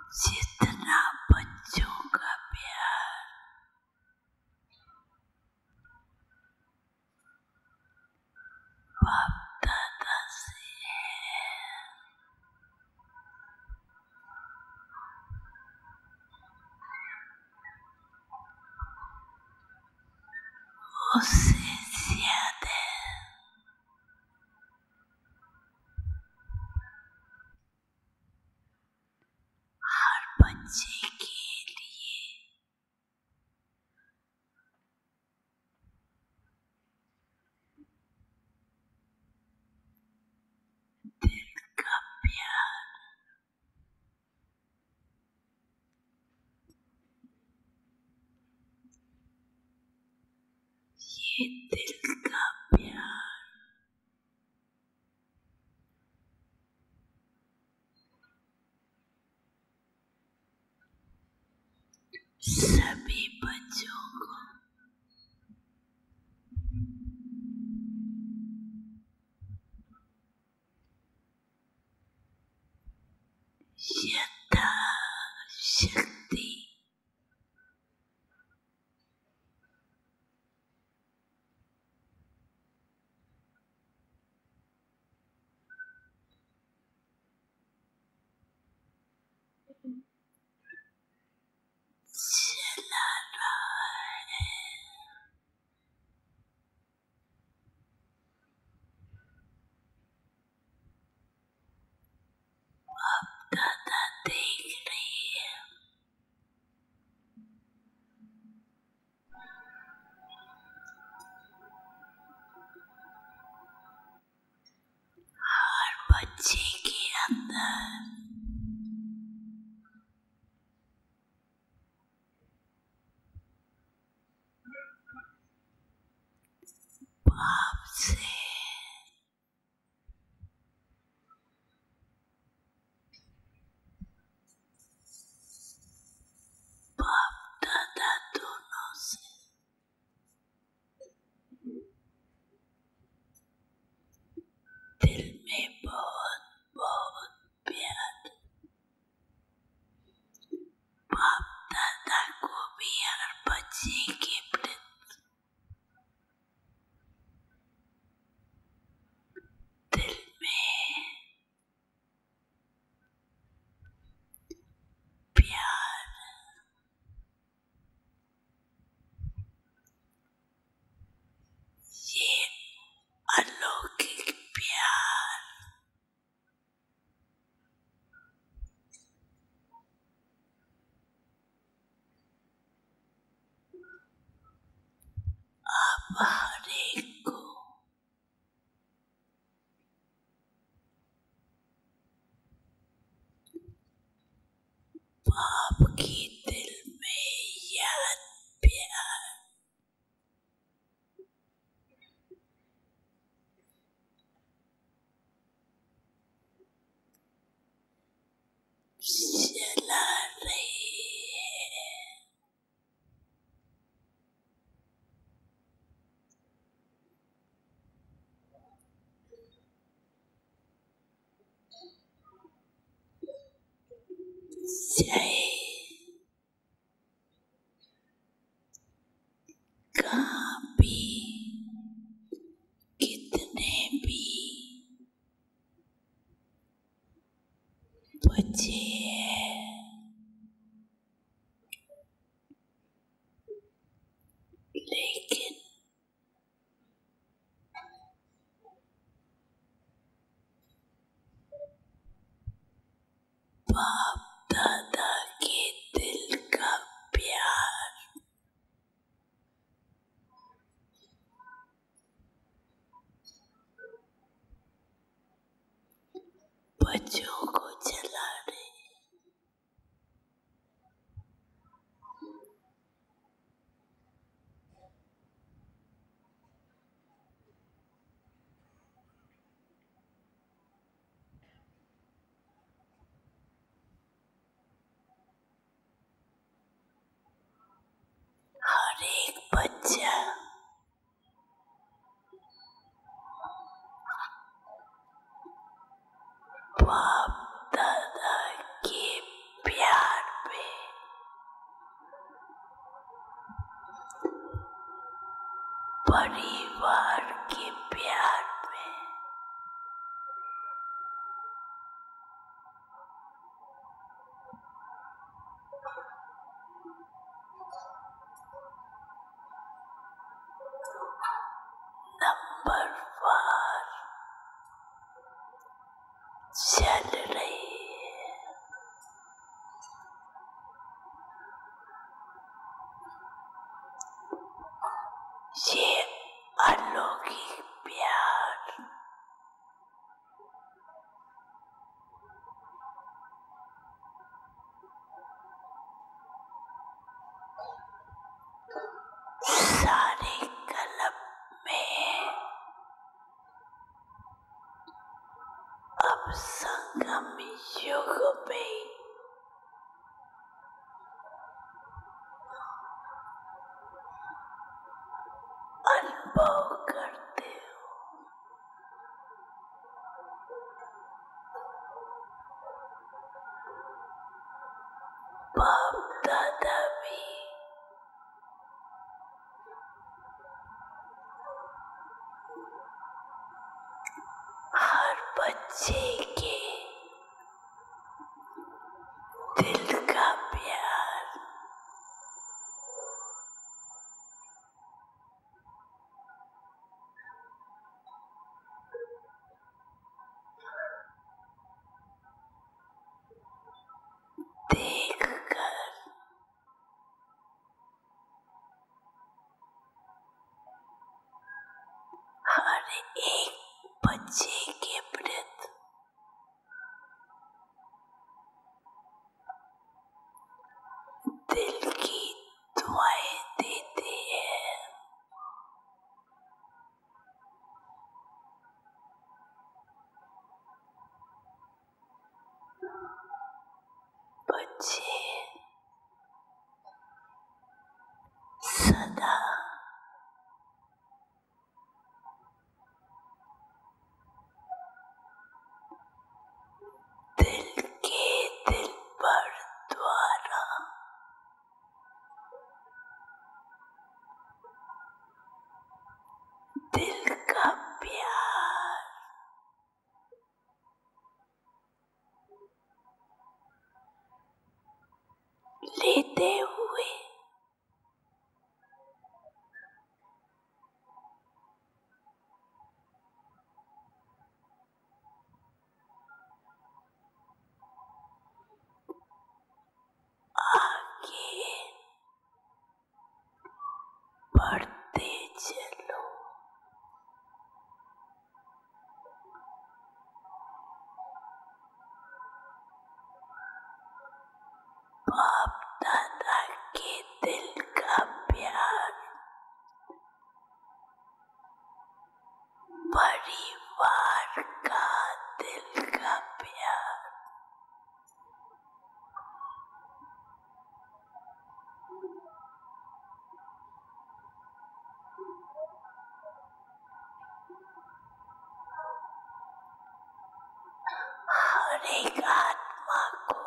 जितना बच्चों का प्यार बाप दादा से है, उससे ज्यादा हर बच्चे के लिए दिल का प्यार, ये दिल का प्यार सभी बच्चों को यथाशक्ति चला रहा है। दादा देख रही है, हर बच्चे के अंदर बाप से बाप दादा दोनों से दिल में बहुत बहुत प्यार। बाप दादा को भी हर बच्चे के प्रति दिल में प्यार, ये अलौकिक प्यार अब हर एक को बाप के दिल में याद प्यार चला रही है। परिवार के प्यार में नंबरवार चल रही है। ये अलौकिक प्यार सारे कलम में अब संगम युग में अनुभव करते हो। बाप दादा भी हर बच्चे के दिल का प्यार देखकर हर एक बच्चे के प्रति दिल की दुआएं देते हैं। बच्चे सदा दिल के दिल पर द्वारा दिल का प्यार लेते हुए आगे बढ़ते चलो। बाप दादा के दिल का प्यार परिवार का दिल का प्यार हर एक आत्मा को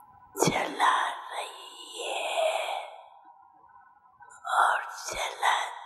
चला रही है और चला